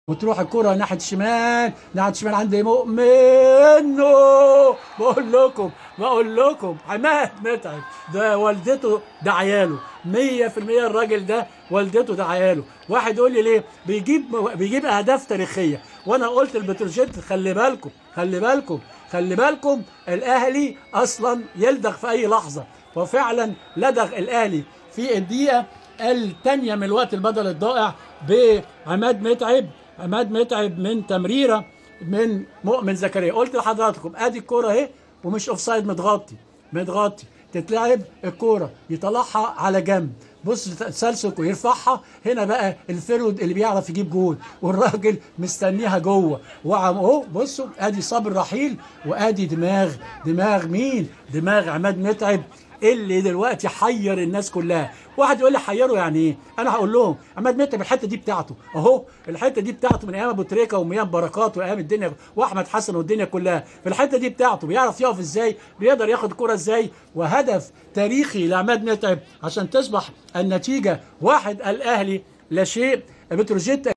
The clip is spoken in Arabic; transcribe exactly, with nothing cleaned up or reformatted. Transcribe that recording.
وتروح الكرة ناحية الشمال، ناحية الشمال عند مؤمن. بقول لكم بقول لكم عماد متعب ده والدته ده عياله مية في المية. الراجل ده والدته ده عياله. واحد يقول لي ليه بيجيب بيجيب اهداف تاريخيه، وانا قلت البتروجيت خلي بالكم خلي بالكم خلي بالكم الاهلي اصلا يلدغ في اي لحظه، وفعلا لدغ الاهلي في الدقيقه الثانيه من الوقت البدل الضائع بعماد متعب. عماد متعب من تمريره من مؤمن زكريا. قلت لحضراتكم ادي الكوره اهي ومش اوفسايد، متغطي متغطي تتلعب الكوره يطلعها على جنب، بص تسلسل ويرفعها. هنا بقى الفرود اللي بيعرف يجيب جول، والراجل مستنيها جوه وعم اهو. بصوا ادي صابر رحيل، وادي دماغ دماغ مين؟ دماغ عماد متعب اللي دلوقتي حير الناس كلها. واحد يقول لي حيره يعني ايه؟ انا هقول لهم عماد متعب الحته دي بتاعته اهو، الحته دي بتاعته من ايام ابو تريكه وايام بركات وايام الدنيا واحمد حسن والدنيا كلها. في الحته دي بتاعته بيعرف يقف ازاي، بيقدر ياخد كرة ازاي، وهدف تاريخي لعماد متعب عشان تصبح النتيجه واحد الاهلي لا شيء. بتروجيت